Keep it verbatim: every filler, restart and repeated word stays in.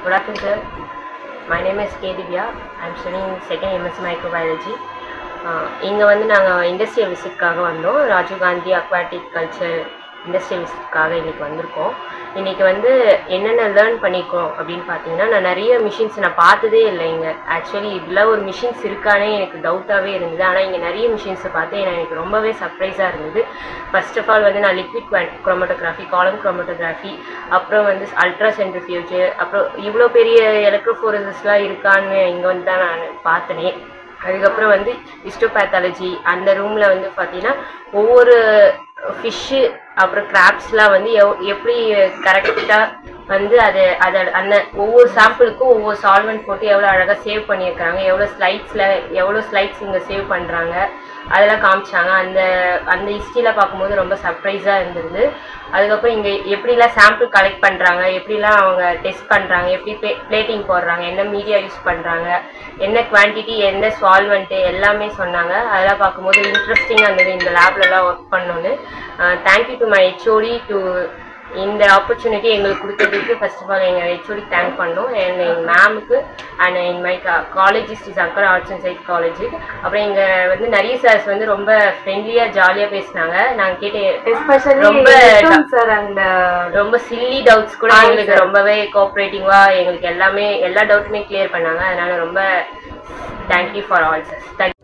Good afternoon, sir. My name is K. Divya. I am studying second M S Microbiology. இங்கே வந்து நாங்கள் industrial விசிட்காக வந்தோம். Rajiv Gandhi aquatic culture industrial விசிட்காக இன்றைக்கி வந்திருக்கோம். இன்றைக்கி வந்து என்னென்ன லேர்ன் பண்ணியிருக்கோம் அப்படின்னு பார்த்தீங்கன்னா, நான் நிறைய மிஷின்ஸ் நான் பார்த்ததே இல்லை இங்கே. ஆக்சுவலி இதில் ஒரு மிஷின்ஸ் இருக்கானே எனக்கு டவுட்டாகவே இருந்தது. ஆனால் இங்கே நிறைய மிஷின்ஸை பார்த்து எனக்கு ரொம்பவே சர்ப்ரைஸாக இருந்தது. ஃபர்ஸ்ட் ஆஃப் ஆல் வந்து நான் லிக்விட் குரோமட்டோகிராஃபி, காலம் குரோமட்டோகிராஃபி, அப்புறம் வந்து அல்ட்ரா சென்ட்ரிஃபியூஜ், அப்புறம் இவ்வளோ பெரிய எலக்ட்ரோஃபோரஸஸ்லாம் இருக்கான்னு இங்கே வந்து தான் நான் பார்த்தனே. அதுக்கப்புறம் வந்து ஹிஸ்டோபேத்தாலஜி, அந்த ரூமில் வந்து பார்த்தீங்கன்னா ஒவ்வொரு ஃபிஷ்ஷு அப்புறம் கிராப்ஸ்லாம் வந்து எவ் எப்படி கரெக்டாக வந்து அது அதை அந்த ஒவ்வொரு சாம்பிளுக்கும் ஒவ்வொரு சால்வெண்ட் போட்டு எவ்வளோ அழகாக சேவ் பண்ணியிருக்காங்க, எவ்வளோ ஸ்லைட்ஸில் எவ்வளோ ஸ்லைட்ஸ் இங்கே சேவ் பண்ணுறாங்க அதெல்லாம் காமிச்சாங்க. அந்த அந்த ஹிஸ்ட்ரியில் பார்க்கும்போது ரொம்ப சர்ப்ரைஸாக இருந்தது. அதுக்கப்புறம் இங்கே எப்படிலாம் சாம்பிள் கலெக்ட் பண்ணுறாங்க, எப்படிலாம் அவங்க டெஸ்ட் பண்ணுறாங்க, எப்படி ப்ளே பிளேட்டிங் போடுறாங்க, என்ன மீடியா யூஸ் பண்ணுறாங்க, என்ன குவான்டிட்டி, என்ன சால்வெண்ட்டு எல்லாமே சொன்னாங்க. அதெல்லாம் பார்க்கும்போது இன்ட்ரெஸ்டிங்காக இருந்தது இந்த லேப்லலாம் ஒர்க் பண்ணோன்னு. Thank you to my HOD to இந்த ஆப்பர்ச்சுனிட்டி எங்களுக்கு கொடுத்ததுக்கு ஃபர்ஸ்ட் ஆஃப் ஆல் எங்கள் ஹெச்ஓடி தேங்க் பண்ணோம். அண்ட் எங்கள் மேமுக்கு and in my college Shri Shankar arts and science college. அப்புறம் இங்கே வந்து நிறைய சார்ஸ் வந்து ரொம்ப ஃப்ரெண்ட்லியாக ஜாலியாக பேசினாங்க. நாங்கள் கேட்டு எஸ்பெஷலி ரொம்ப சார் அந்த ரொம்ப சில்லி டவுட்ஸ் கூட எங்களுக்கு ரொம்பவே கோஆப்ரேட்டிவாக எங்களுக்கு எல்லாமே எல்லா டவுட்டுமே கிளியர் பண்ணாங்க. அதனால ரொம்ப தேங்க்யூ ஃபார் ஆல் சார்.